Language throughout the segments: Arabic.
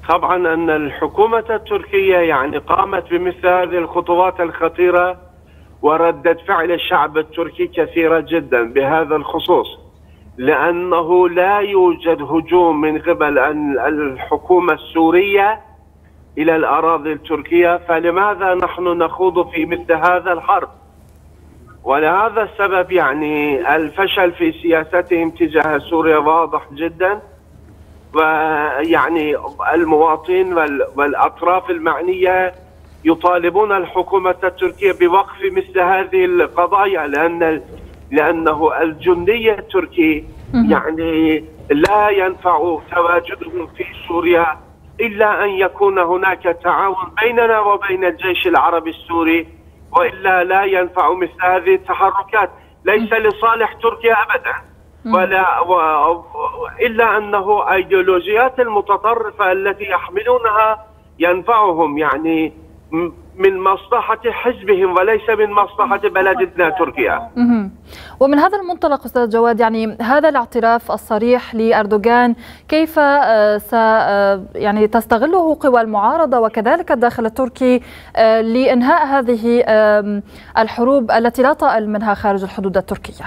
طبعا أن الحكومة التركية يعني قامت بمثل هذه الخطوات الخطيرة، وردة فعل الشعب التركي كثيرة جدا بهذا الخصوص، لأنه لا يوجد هجوم من قبل الحكومة السورية إلى الأراضي التركية، فلماذا نحن نخوض في مثل هذا الحرب؟ ولهذا السبب يعني الفشل في سياستهم تجاه سوريا واضح جدا، ويعني المواطنين والأطراف المعنية يطالبون الحكومة التركية بوقف مثل هذه القضايا، لأنه الجندي التركي يعني لا ينفع تواجدهم في سوريا إلا أن يكون هناك تعاون بيننا وبين الجيش العربي السوري، وإلا لا ينفع مثل هذه التحركات، ليس لصالح تركيا أبدا، إلا أنه أيديولوجيات المتطرفة التي يحملونها ينفعهم يعني من مصلحة حزبهم وليس من مصلحة بلدنا تركيا. ومن هذا المنطلق أستاذ جواد، يعني هذا الاعتراف الصريح لأردوغان كيف يعني تستغله قوى المعارضة وكذلك الداخل التركي لإنهاء هذه الحروب التي لا طائل منها خارج الحدود التركية؟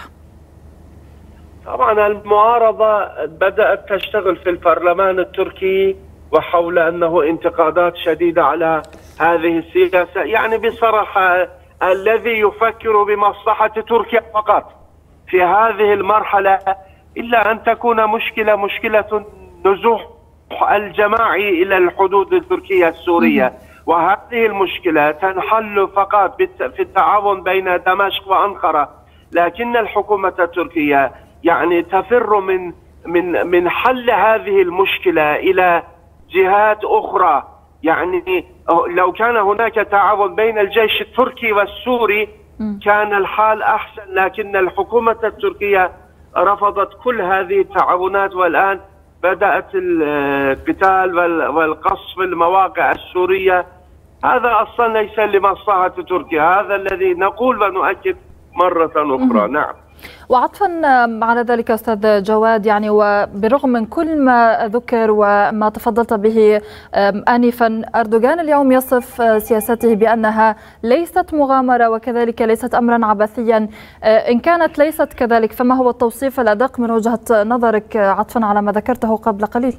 طبعا المعارضة بدأت تشتغل في البرلمان التركي، وحول أنه انتقادات شديدة على هذه السياسة. يعني بصراحة الذي يفكر بمصلحة تركيا فقط في هذه المرحلة، إلا أن تكون مشكلة نزوح الجماعي إلى الحدود التركية السورية، وهذه المشكلة تنحل فقط في التعاون بين دمشق وأنقرة، لكن الحكومة التركية يعني تفر من حل هذه المشكلة إلى جهات أخرى. يعني لو كان هناك تعاون بين الجيش التركي والسوري كان الحال أحسن، لكن الحكومة التركية رفضت كل هذه التعاونات، والآن بدأت القتال والقصف المواقع السورية. هذا أصلا ليس لمصلحة تركيا، هذا الذي نقول ونؤكد مرة أخرى. نعم. وعطفا على ذلك أستاذ جواد، يعني وبرغم من كل ما ذكر وما تفضلت به آنفا، أردوغان اليوم يصف سياسته بأنها ليست مغامرة وكذلك ليست أمرا عبثيا. إن كانت ليست كذلك فما هو التوصيف الأدق من وجهة نظرك عطفا على ما ذكرته قبل قليل؟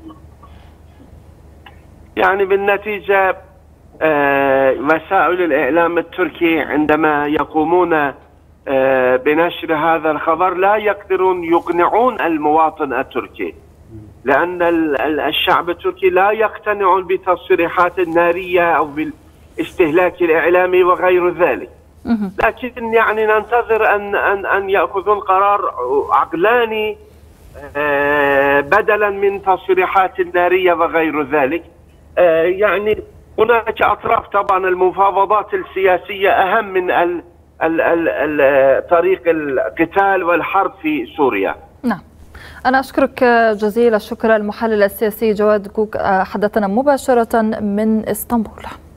يعني بالنتيجة وسائل الإعلام التركي عندما يقومون بنشر هذا الخبر لا يقدرون يقنعون المواطن التركي، لأن الشعب التركي لا يقتنع بالتصريحات النارية أو بالاستهلاك الإعلامي وغير ذلك. لكن يعني ننتظر أن يأخذون قرار عقلاني بدلا من تصريحات النارية وغير ذلك. يعني هناك أطراف، طبعا المفاوضات السياسية أهم من طريق القتال والحرب في سوريا. نعم، أنا أشكرك جزيل الشكر المحلل السياسي جواد كوك، حدثنا مباشرة من اسطنبول.